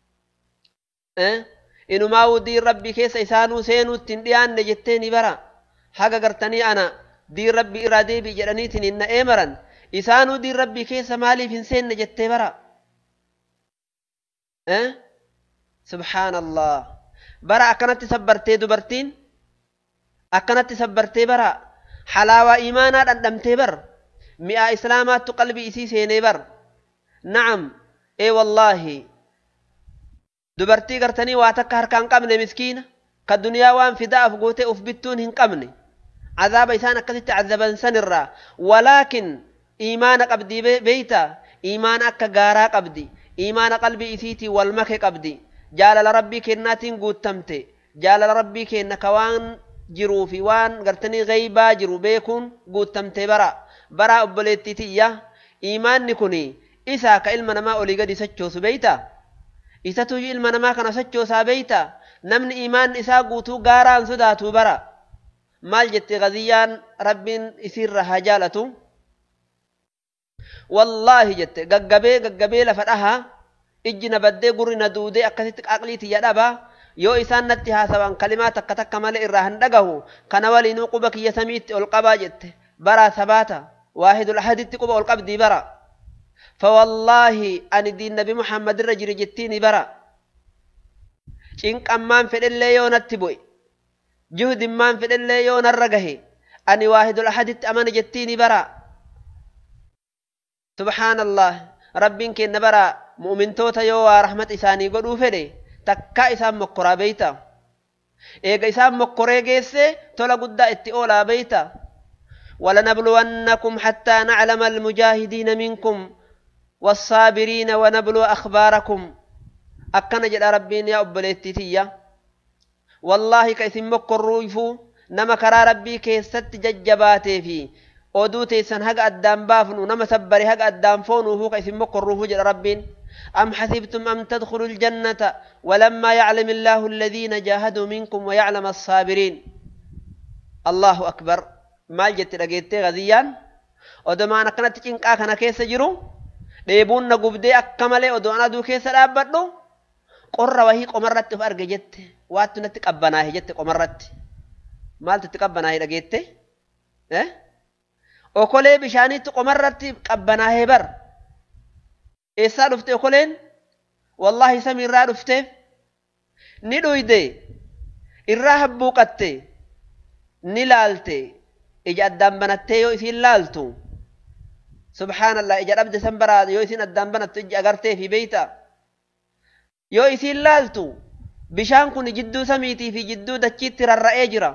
inumaa'uu diin rabbii keessa isaanuu seenuutti hin dhiyaanne jetteeni bara haga gartanii ana diin rabbii irraa deebii jedhaniitiin hin na'ee maran isaanuu diin rabbii keessa maaliif hin seenne jettee bara subhaanallah bara akkanatti sabbartee dubartiin akkanatti sabbartee bara halaawaa iimaanaa dhandhamtee bar mi'aa islaamaattu qalbii isii seenee bar na'am ee wallaahi dubartii gartanii waa takka harkaan qabne miskiina ka duniyaa waan fidaaf gootee uf bittuun hin qabne عذاب إسان أكثت عذابا سنرا ولكن إيمان قبدي بيتا إيمان أكا غارا قبدي إيمان قلبي إثيتي والمكي قبدي جال لربي كناتين قوتمتي جال لربي كن كوان جرو في وان قرتني غيبا جرو بيكون قوتمتي برا برا أبليتي تيا إيمان نكوني إسا كإلمنا ما أولي قد سجوس بيتا إسا توجي إلمنا ما كان سجوسا بيتا نمن إيمان إسا قوتو غاران سداتو برا maal jette gadiyaan rabbiin isirra hajaalatu wallahi jette gaggabee gaggabee lafa dhaha ijji na baddee gurri na duudee akkasitti aqliiti yadhaba yoo isaan natti haasawan kalimaa takka takka malee irraa hin dhagahu kana waliinuu quba kiyya samiitti ol qabaa jette baraa sabaata waahidul ahaditti quba ol qabdii bara fawallaahi ani diin nabi muhammad irra jiri jettiini bara cinqammaan fedhellee yoo natti bu'e جهد ما في الليل يون الرجه أني واحد الأحد أمان جتيني برا سبحان الله ربك إن برا مؤمن توتا يو رحمة إساني قدو فدي تكا إسان مقرى بيتا إيجا إسان مقرى جيسي تولا قد اتئولا بيتا ولنبلونكم حتى نعلم المجاهدين منكم والصابرين ونبلو أخباركم أكنا جل ربين يا أبليتي والله كيسم مقرويفو نما كرا ربي كيست ججباتي في ودوتي سن حق أدام بافنو نما سبري حق أدام فونو هو كيسم مقروفو جل ربين أم حسبتم أم تدخلوا الجنة ولما يعلم الله الذين جاهدوا منكم ويعلم الصابرين الله أكبر ما جت رجيتي غذيان ودما نكنا تجنكا كنا كيس جرو ديبون نقبدي أكمله ودوانا دو كيس رابطو قرر وهي قمرت فأرجع جت واتو نتك أبناه جت قمرت مال تتك أبناه رجيت إيه أكله بشاني تقمرت أبناه بر إيسا رفته أكلين والله سمير رفته ندو يدي الرهب بوقته نلالته إجا الدم بنته يو إسين لالتو سبحان الله إجا رب دسمبر يو إسين الدم بنته إجا أغرته في بيتا يو إسين لالتو بشان كن جدو سميتي في جدو دچيت ررأي جرا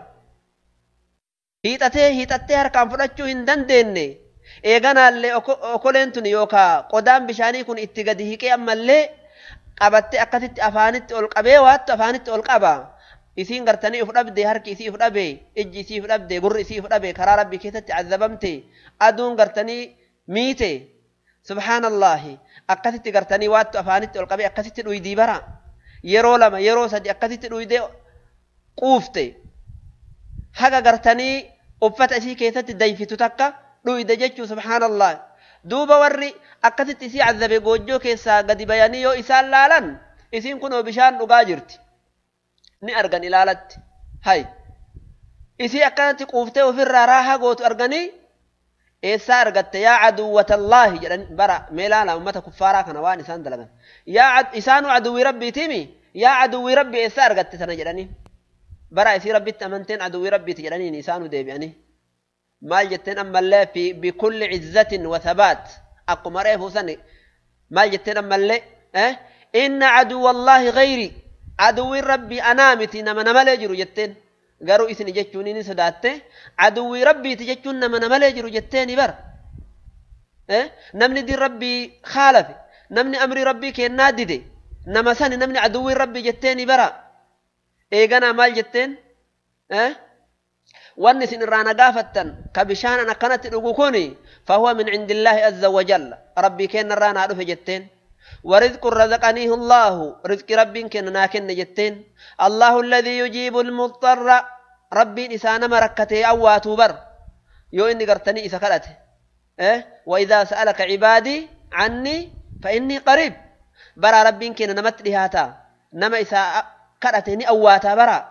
هيتته هيتته هركان فرچو هندن ديني إيغانا اللي أكولنتون يوكا قدام بشاني كن اتقاده كي أما اللي قبت أكتت أفانت ألقبه وات أفانت ألقبه إسين قرتني أفرابدي هركي إسي أفرابي إجي إسي أفرابدي قر إسي أفرابي كرا ربي كيست عذبمتي أدون قرتني ميتي سبحان الله أكتت قرتني وات أفانت ألقبه أكتت الويدي برا يرو لما يرو سدي أكتت الويدي قوفتي حقا قرتني أفت أسي كيست دايفتو تكا الويدي جيتشو سبحان الله دوبا وري أكتت إسي عذبه قوجو كيسا قد بياني يو إسان لالن إسين كنو بشان نقاجرتي ni argan ilaalatti hay isi akkanatti quuftee ofirraa raahaa gootu arganii إيسا أرغت يا عدوة الله جدن برا ميلانا أمتا كفارا كان وان إسان دلغن يا عد إسان عدو ربي تيمي يا عدو ربي إيسا أرغت تنا جدني برا إسي ربي تمنتين عدو ربي تجدني إسان ديب يعني مال جتين أما الله في بكل عزة وثبات أقوم رأيه فوسني مال جتين أما الله أه؟ إن عدو الله غيري عدو ربي أنامتي نما نمال جرو جتين قالوا إسني جتوني سداته عدو ربي تجتون نما نمال جرو جتين بر أه؟ نمني دي ربي خالف نمني أمري ربي كينا دي نما ساني نمني عدو ربي جتين برا إيغانا مال جتين أه؟ وانس إن رانا قافتن كبشان أنا كانت الأقوكوني فهو من عند الله عز وجل ربي كين رانا عرف جتين ورزق رزقنيه الله رزق ربي كين ناكن جتين الله الذي يجيب المضطر ربي نسان مركته أواتو بر يو إني قرتني إسا كالته إيه؟ وإذا سألك عبادي عني فإني قريب برا ربي كين نمت لهاتا نما إسا كالتني أواتا برا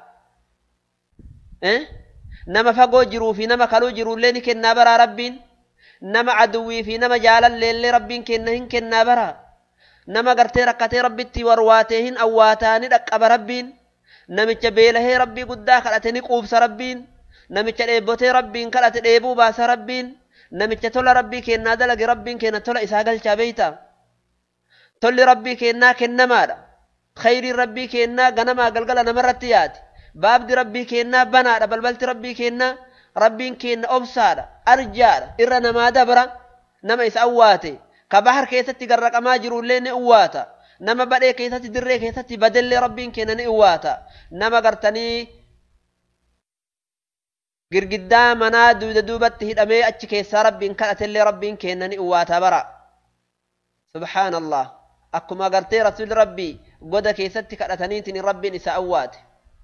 إيه؟ نما فقو جرو في نما كلو جرو لين كنا برا ربين نما عدوي في نما جالا لين ربين كنهن كنا برا نما قرتي ركتي ربي تورواته أواتاني لك أبا ربين نما جبيله ربي قدا خلتني قوبس ربين نما جلبوتي ربين خلت الإبو باس ربين نما جتول ربي كنا دلق ربين كنا تول إساقل جابيتا تول ربي كنا كنا مالا خير ربي كنا غنما قلقل نمرتيات باب دي ربي كينا بنا بلبلت ربي كينا ربي كينا أبصار أرجال إرنا ما دبرا نما إسأواتي كبحر كيستي قرق ما جروا لين أواتا نما بدأ كيستي دري كيستي بدل ربي كينا أواتا نما قرتني قرقدا منا دود دوبت هدامي أتش كيسا ربي كانت اللي ربي كينا أواتا برا سبحان الله أكو ما قرتي رسول ربي قد كيستي كانتني تني ربي إسأواتي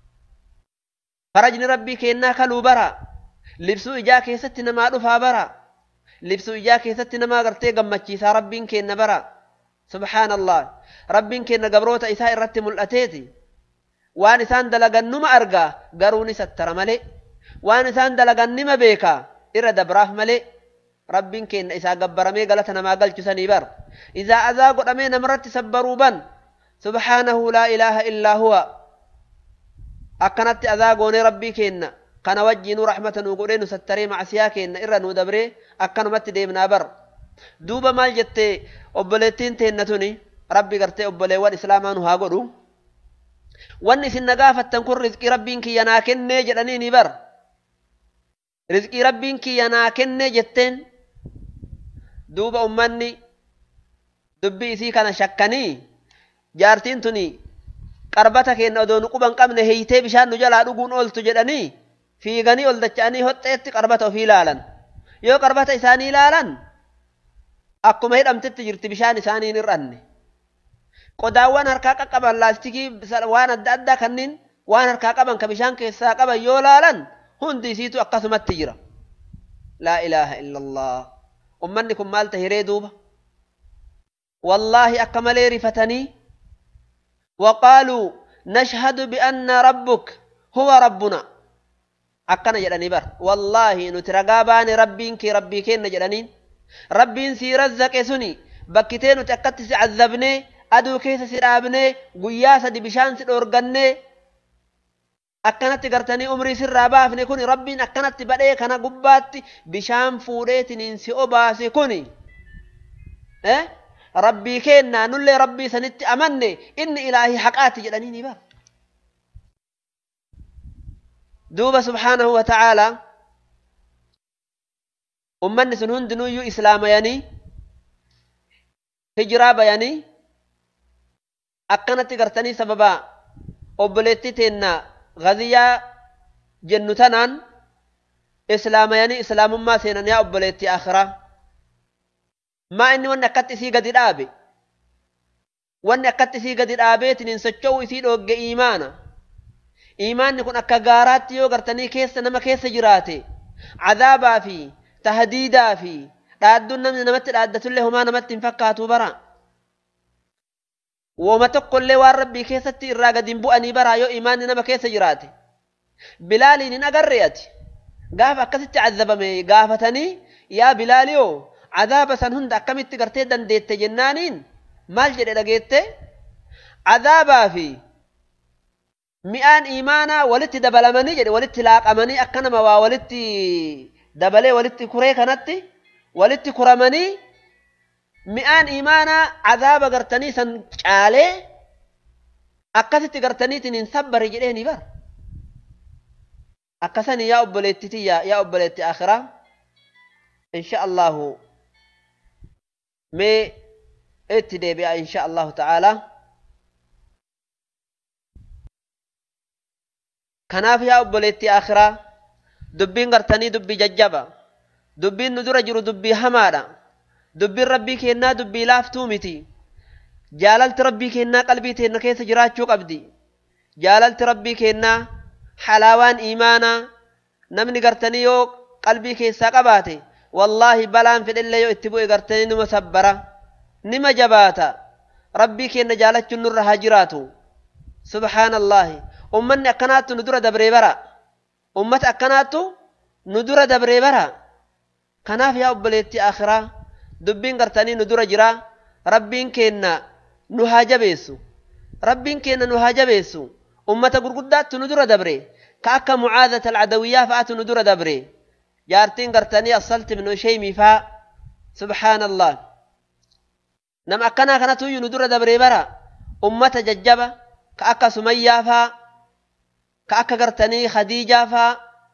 فرجني ربي كينا كلو برا لبسو إجا كيستي نما رفا برا لبسو إجا كيستي نما قرتي قمتشيسا ربي كينا برا سبحان الله ربي كينا قبروتا إساء الرتم الأتيتي وان إسان دلقن نما أرقا قروني ستر ملي وان إسان دلقن نما بيكا إرد براف ملي ربي كينا إساء قبرمي قلتنا ما قلت سنيبر إذا أذاقوا أمين مرت سبروا بن سبحانه لا إله إلا هو أكنت أذاقوني ربي كينا كان وجينو رحمة نقولين ستري مع سياكين إرى ندبري أكن مت ديمنا بر دوبا مال جتة أبلتين تهنتوني ربي قرتي أبلي والإسلامان هاقولو واني سنقافة تنكر رزق ربي كي يناكن جدنيني بر رزق ربي كي يناكن جتين دوبا أماني دبي إسي كان شكني جارتين توني قربتا كينا دون قبن قمن هيتي بشان نجلا دغون اولتو جدني في غني اولدچاني هوتيت قربتا في لالن يو قربتا اساني لالن اكو هيدمت تجرت بشان اساني نرن قداوان هركا قبن لاستيكي وان اددا كنين وان هركا قبن كبشان كيسا قبن يو لالن هندي سيتو اقسمت تجرا لا اله الا الله امنكم مال تهريدوب والله اكمل رفتني وقالوا نشهد بأن ربك هو ربنا أكنا جلني بر والله نترقابان ربين كي ربي كين جلنين ربين سي رزق سني بكتين نتأكد سعذبني أدو كيس سرابني قياسة دي بشان سرورغني أكنا تقرتني أمري سر رابافني كوني ربين أكنا تبدأ كنا قبات بشان فوريت ننسي أباسي كوني إيه ربي كينا نولي ربي سنت أمني إن إلهي حقاتي جلنيني بار دوب سبحانه وتعالى أمني سنهن دنويو إسلام يعني هجراب يعني أكنت قرتني سببا أبلتي تينا غذيا جنتنان إسلام يعني إسلام ما سينان يا أبلتي آخرة ما إني وانا أكدت سي قد الآبي وانا أكدت سي قد الآبيت ننسجو يسيد وقع إيمانا إيمان نكون أكا غارات يو قرتني كيس نما كيس جراتي عذابا في تهديدا في رادون نمي نمت رادة الله ما نمت انفكاتو برا وما تقول لي والربي كيستي الراقة دنبو أني برا يو إيمان نما كيس جراتي بلالي ننقريتي قاف أكست عذبمي قافتني يا بلاليو عذاب سنهند أكمت قرتي دندت جنانين مال جدي لقيت عذابا في مئان إيمانا ولت دبلمني جدي ولت لاق أمني أكنما وولت دبلي ولت كوري كانتي ولت كرمني مئان إيمانا عذاب قرتني سن عليه أكست قرتني تنين صبر جدي بر أكسني يا أبلتي يا يا أبلتي آخرة إن شاء الله مي اتدي بها إن شاء الله تعالى كناف يا أبلتي آخرة دبين قرتني دبي ججبا دبين ندر جرو دبي همارا دبين ربي كينا دبي لافتو متي جاللت ربي كينا قلبي تينا كيس جراتشو قبدي جاللت ربي كينا حلاوان إيمانا نمني قرتني يو قلبي كيسا قباتي والله بلان في اللي يو اتبوئي قرتني نما سبرا نما جباتا ربي كينا جالتشو النور هاجراتو سبحان الله أمني أكناتو ندور دبري برا أمت أكناتو ندور دبري برا كناف يا أبليتي آخرة دبين قرتني ندور جرا ربين كينا نهاجة بيسو ربين كينا نهاجة بيسو أمة قرقودات ندور دبري كأكا معاذة العدوية فأتو ندور دبري جارتين قرتني أصلت من شيمي فا سبحان الله نم أكنا كانتو ندور دبري برا أمة ججبة كأكا سمية فا كأكا قرتني خديجة فا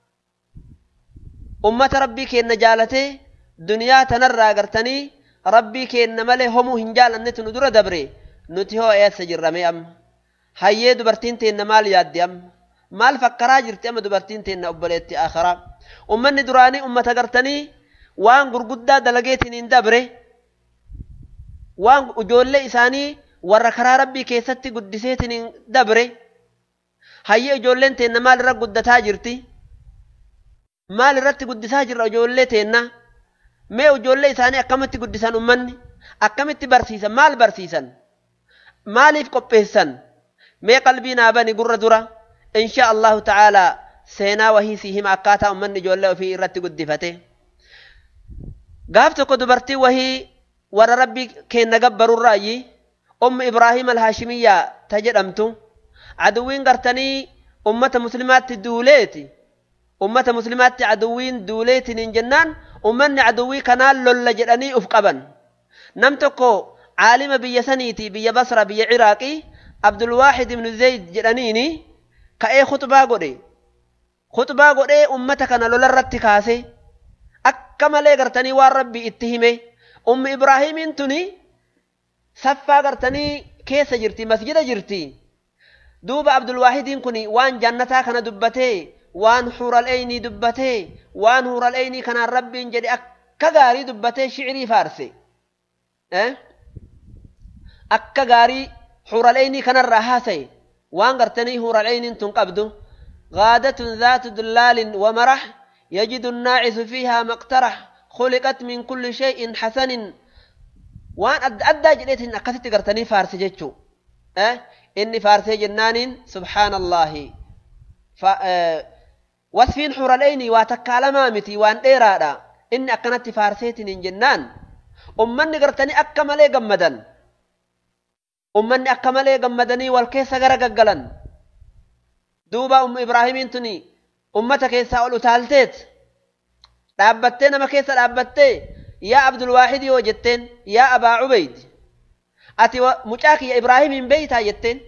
أمة ربي كينا جالتي دنيا تنرى قرتني ربي كينا ملي همو هنجال النت ندور دبري نتهو ايات سجر رمي أم هاي دبرتين تين مال يادي أم مال فكرا جرتي أم دبرتين تين أبليتي آخرا أمني دراني أمة قرتني وان قرقودا دلقيتين اندبري وان أجولي إساني وركرا ربي كيستي قدسيتين دبري هاي أجولين تين مال رق قدتا جرتي مال رت قدسا جر أجولي تين ما أجولي إساني أكمت قدسان أمني أكمت برسيسا مال برسيسا مالي في قبهسا ما قلبي نابني قرر درا إن شاء الله تعالى سينا وهي سيهم أكاتا أمني جولة في إرتي قدفته قافت قدبرتي وهي ور ربي كين نقبر الرأي أم إبراهيم الهاشمية تجد أمتو عدوين قرتني أمة مسلمات دوليتي أمة مسلمات عدوين دوليتي ننجنان أمني عدوي كنال للجراني أفقبا نمتكو عالم بيسانيتي بي بصرة بي عراقي عبد الواحد بن زيد جرانيني كأي خطبة قولي خطبة قولي أمتك أنا لولرت كاسي أكمل قرتني والربي اتهمي أم إبراهيم انتني سفا قرتني كيس جرتي مسجد جرتي دوب عبد الواحد كني وان جنتا كان دبتي وان حور الأيني دبتي وان حور الأيني كان الرب جدي أكغاري دبتي شعري فارسي أه؟ أكغاري حور الأيني كان الرهاسي وان قرتني حور الأيني تنقبدو غادة ذات دلال ومرح يجد الناعس فيها مقترح خلقت من كل شيء حسن وان أدى جليت أكثت قرتني فارسي جيتشو أه؟ إني فارسي جنان سبحان الله ف أه وصفين حور الأيني واتكالما متي وان إيرادا إني أكنت فارسيتين جنان أمني قرتني أكملي قمدن أمني أكملي قمدني والكيس غرققلن دوبا أم إبراهيم انتني أمتك يسألوا تالتيت لابتين ما كيس لابتين يا عبد الواحد وجدتين يا أبا عبيد أتي مجاك يا إبراهيم من بيتا جدتين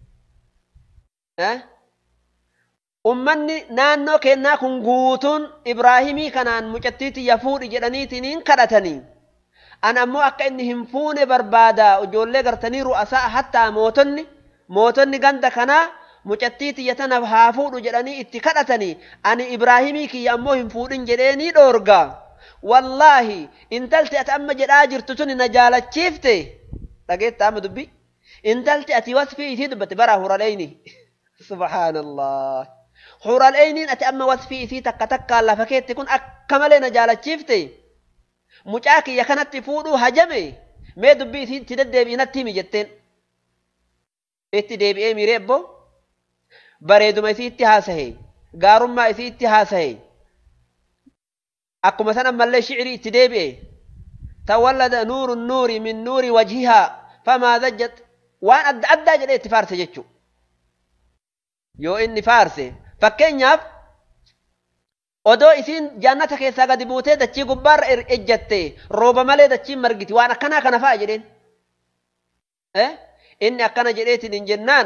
أه؟ أمني نانو كنا كنغوتون إبراهيمي كانان مجتتي يفور جدنيتين كرتني أنا مو أكا إنهم فون بربادا وجولي قرتني رؤساء حتى موتني موتني قند كنا مجتتي يتنب هافور جدني اتكرتني أنا إبراهيمي كي يأموهم فورين جدني دورغا والله انتلتي أتأمى جراجر تتوني نجالة شيفتي لقيت تأمى دبي انتلتي أتي وصفي يتي دبت برا هور الأيني سبحان الله حور الأينين أتأمى وصفي إثي تكا تكا الله فكيت تكون أكمل نجالة شيفتي مجاكي يكنت تفودو هجمي ما دبي إثي تدد بينتي مجتين إتي ديبي إيمي ريبو بريدو ما إثي اتهاسهي غارم ما إثي اتهاسهي أكو مثلا ملي شعري تديبي تولد نور النور من نور وجهها فما ذجت وان أد أدى جدي تفارس جتشو يو إني فارسي فكين ياف odoo isin jannata keessaa gadi buutee dachii gubbaarra ejjatte rooba malee dachiin margiti waan akkanaa kana fa'a jedheen eh inni akkana jedheetiin hin jennaan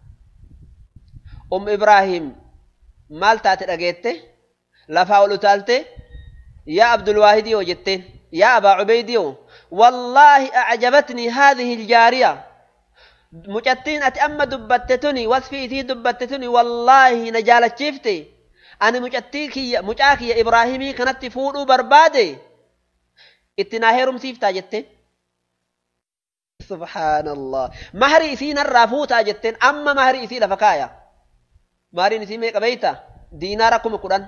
um ibraahim maal taate dhageette lafaa ol utaalte yaa abdul waahidii oo jetteen yaa abaa ubaydii oo wallaahi a'jabatni haadhihi aljaariya mucattiin ati amma dubbatte tuni wasfii isii dubbatte tuni wallaahi na jaalachiifte ani mucattii kiyya mucaa kiyya ibraahimii kanatti fuudhuu barbaade itti naa heerumsiiftaa jetteen subhaanallah mahri isii narraa fuutaa jetteen amma mahri isii lafa kaaya mahriin isii meeqa beeyta diinaara kuma kudhan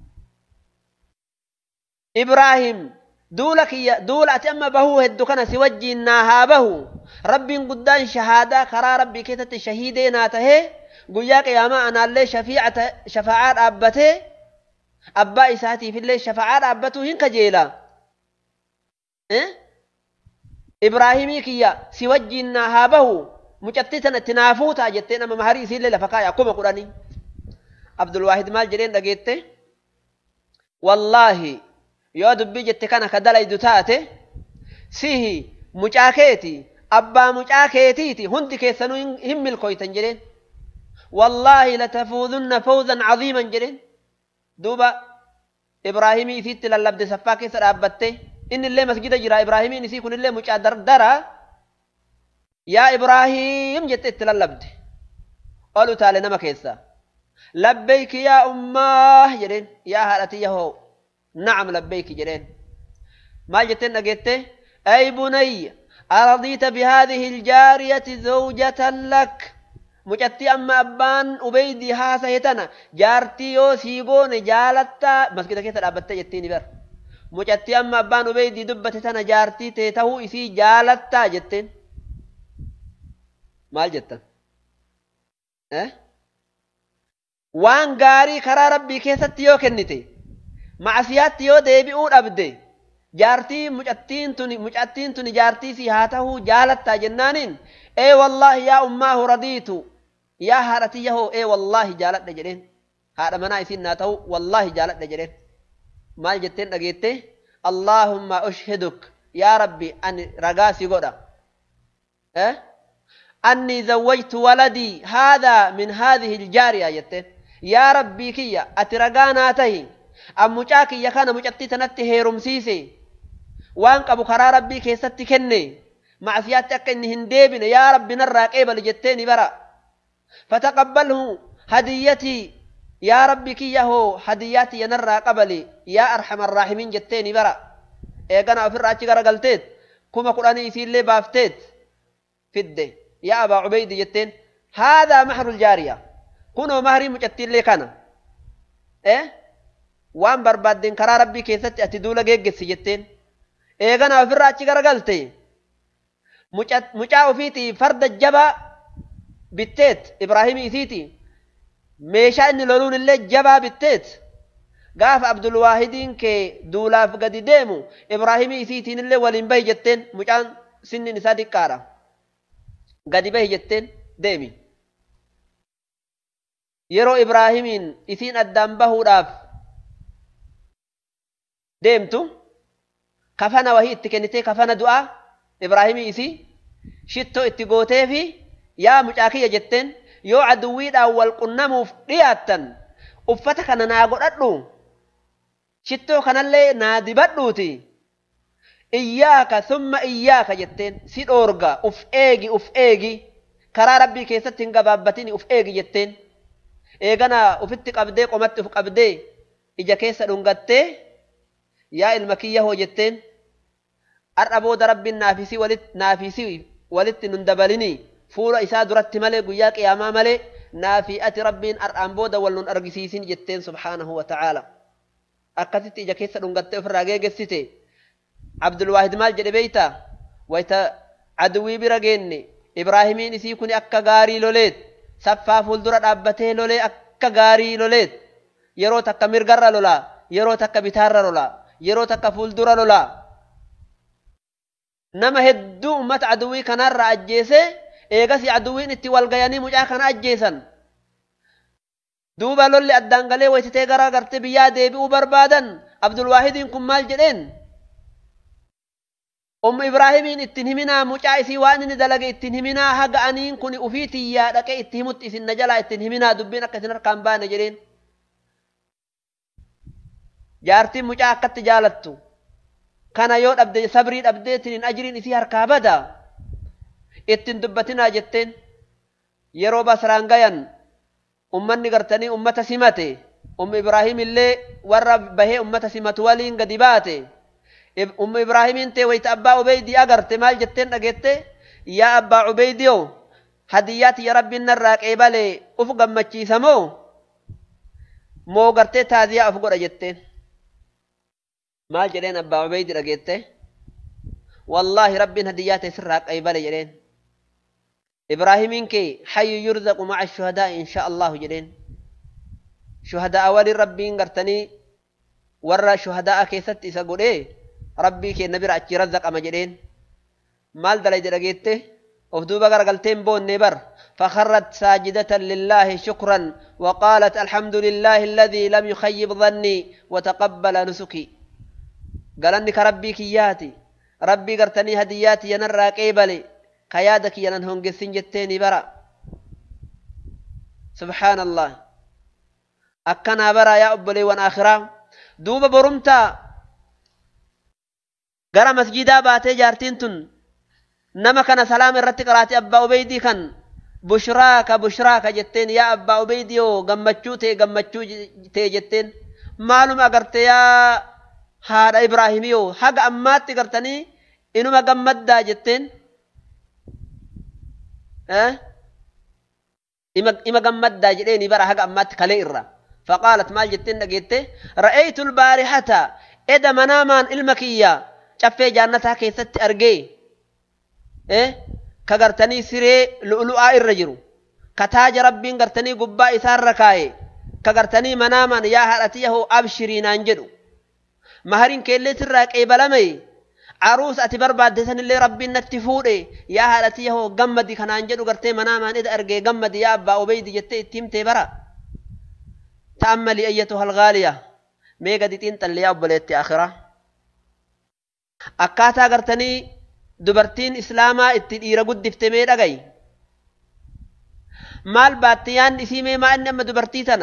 ibraahim duula kiyya duula ati amma bahuu heddu kana si wajjiin naa haa bahu rabbiin guddaan shahaadaa karaa rabbii keessatti shahiidee naa tahee guyyaa qiyaamaa anallee shafiicata shafaa'aa dhaabbatee abbaa isaatiif illee shafaa'aa dhaabbatuu hin kajeela eh ibraahimii kiyya si wajjiin naa haa bahu mucattii tana itti naa fuutaa jettee nama maharii isiillee lafa kaaya akkuma kudhanii abdul waahid maal jedheen dhageette wallaahi yoo dubbii jette kana ka dalaydu taate sihi mucaa keeti abbaa mucaa keetiiti hundi keessanuu hin milkooytan jedheen والله لتفوذن فوزا عظيما جدين دوبا إبراهيمي في تلالبد سفاكي سرابته إن اللي مسجد جرا إبراهيمي نسي كن اللي مجادر درا يا إبراهيم جت تلالبد قالوا تعالى نما كيسا لبيك يا أماه جدين يا هالتي يهو نعم لبيك جدين ما جتنا قلت أي بني أرضيت بهذه الجارية زوجة لك mucatti amma abbaan ubeydii haasayetana jaartii yoo siigoone jaalatta masgida keessa dhaabbattee jettiin bar mucatti amma abbaan ubeydii dubbate tana jaartii tee tahuu isii jaalattaa jetteen maal jettan eh waan gaarii karaa rabbii keessatti yoo kennite macsiyaatti yoo deebi'uu dhabde jaartii mucattiin tuni mucattiin tuni jaartii si haa tahuu jaalattaa jennaaniin ee wallahi yaa ummaahu radiitu yaa haadhati yahoo ee wallahi jaaladha jedheen haadha manaa isin naa ta'u wallahi jaaladha jedheen maal jetteen dhageette allahumma ushhiduk yaa rabbi ani ragaa si godha eh anni zawwajtu waladii haadhaa min haadhihi aljaariya jetteen yaa rabbii kiyya ati ragaa naa tahi an mucaa kiyya kana mucattii tanatti heerumsiise waan qabu karaa rabbii keessatti kenne macsiyaatti akka inni hin deebine yaa rabbi narraa qeebali jetteeni bara فتقبله هديتي يا ربي كي يهو هدياتي ينرى قبلي يا أرحم الراحمين جتيني برا إيقنا أفر راتي قلتيت كما قرآني يسير لي بافتيت فدي يا أبا عبيد جتين هذا مهر الجارية كنو مهري مجتين لي كان إيه وان بربادين كرا ربي كيست أتدولا جيجس جتين إيقنا أفر راتي قلتي مجاو فيتي فرد الجبا bitteet ibraahimii isiiti meeshaa inni loluun illee jabaa bitteet gaafa abdul waahidiin kee duulaaf gadi deemu ibraahimii isiitiin illee waliin bahi jetteen mucaan sinnin isaa diqqaadha gadi bahi jetteen deemi yeroo ibraahimiin isiin addaan bahuudhaaf deemtu kafana wahii itti kennitee kafana du'aa ibraahimii isii shittoo itti gooteefi yaa mucaa kiyya jetteen yoo aduwwiidhaan wal qunnamuuf dhiyaattan uffata kana naa godhadhu shittoo kanallee naa dibadhuuti iyyaaka summa iyyaaka jetteen si dhoorga uf eegi uf eegi karaa rabbii keessatti hin gabaabbatini uf eegi jetteen eegana ufitti qabdee qomatti uf qabdee ija keessa dhungattee yaa ilma kiyya hoo jetteen har'a booda rabbiin naafisii walitti naafisii walitti nun dabalini fuula isaa duratti malee guyyaa qiyaamaa malee naafi ati rabbiin har'aan booda wal nun argisiisin jetteen subhaanahu wa ta'aala akkasitti ija keessa dhungattee ofirraa geegessite abdul waahid maal jedhe beeyta wayta aduwii bira geenne ibraahimiin isii kun akka gaarii loleet saffaa fuuldura dhaabbatee lolee akka gaarii loleet yeroo takka mirgarra lolaa yeroo takka bitaarra lolaa yeroo takka fuuldura lola nama hedduu ummata aduwii kanarra ajjeese eegasi aduwiin itti walgayanii mucaa kana ajjeesan duuba lolli addaan galee wayititee garaa gartee biyyaa deebi'uu barbaadan Abdulwaahidiin kun maal jedheen Ummu Ibraahimiin ittiin himinaa mucaa isii waan inni dalage ittiin himinaa haga aniin kun ufii tiyyaa dhaqee itti himutti isin na jalaa ittiin himinaa dubbiin akka isin harkaan baane jedheen jaartiin mucaa akkatti jaalattu kana yoo dhabde sabrii dhabdeetiin ajriin isii harkaa bada ittiin dubbatinaa jetteen yeroo Basraan gayan ummanni gartanii ummata simate Ummu Ibraahim illee warra bahee ummata simatu waliin gadi baate Ummu Ibraahimiin tee wayita abbaa Ubeydii agarte maal jetteen dhageette yaa abbaa Ubeydiyoo hadiyyaati ya rabbiin narraa qeebalee uf gammachiisa moo moo gartee taaziyaa of godha jetteen maal jedheen abbaa Ubeydii dhageette wallaahi rabbiin hadiyyaa tee sirraa qeebale jedheen Ibraahimiin kee hayyu yurzaqu ma'a shuhadaa insha Allahu jedheen shuhadaa waliin rabbiin gartanii warra shuhadaa keessatti isa godhee rabbii kee nabira achi razzaqama jedheen maal dalayde dhageette of duuba garagalteen boonne bar فخرت ساجدة لله شكرا وقالت الحمد لله الذي لم يخيب ظني وتقبل نسكي قال أنك ربي كياتي ربي قرتني هدياتي ينرى كيبلي كيادك ينهن قسين جتيني برا سبحان الله أكنا برا يا أبلي وآخرا دوب برمتا قرى مسجدا باتي جارتين تن نما كان سلام الرتق راتي أبا عبيدي كان بشراك بشراك جتين يا أبا عبيدي غمچو تي غمچو تي جتين معلوم أغرت يا هذا إبراهيميو حق أمات قرتني إنو ما غمد دا جتين ها إما إما غمد دا جتين برا حق أمات كليرا فقالت مال جتين نجيته رأيت البارحة إذا منامان المكية شفي جانتها كيست أرجي إيه كغرتني سري لؤلؤاء الرجل كتاج ربين غرتني قباء إسار ركاي كغرتني مناما يا هرتيه أبشرين أنجدو مهرين كيلي تراك إي بلمي عروس أتبر بعد سن اللي ربين نتفوري يا هرتيه قمدي كان أنجدو غرتي مناما إذا أرجي قمدي يا أبا عبيدي جتي تيم تبرا تأملي أيتها الغالية ميغا ديتين تلي أبوليتي آخرة أكاتا غرتني dubartiin islaamaa itti dhiira guddiftemee dhagay maal baattiyaan isii mee maa inni amma dubartii tana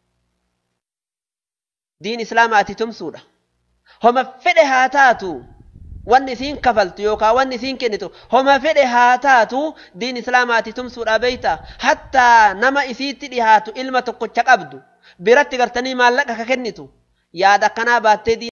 diin islaamaa ati tumsuudha homa fedhe haa taatu wanni isiin kafaltu yookaan wanni isiin kennitu homa fedhe haa taatu diin islaamaa ati tumsuudha beeyta hattaa nama isiitti dhihaatu ilma tokkocha qabdu biratti gartanii maallaqa ka kennitu yaada akkanaa baattee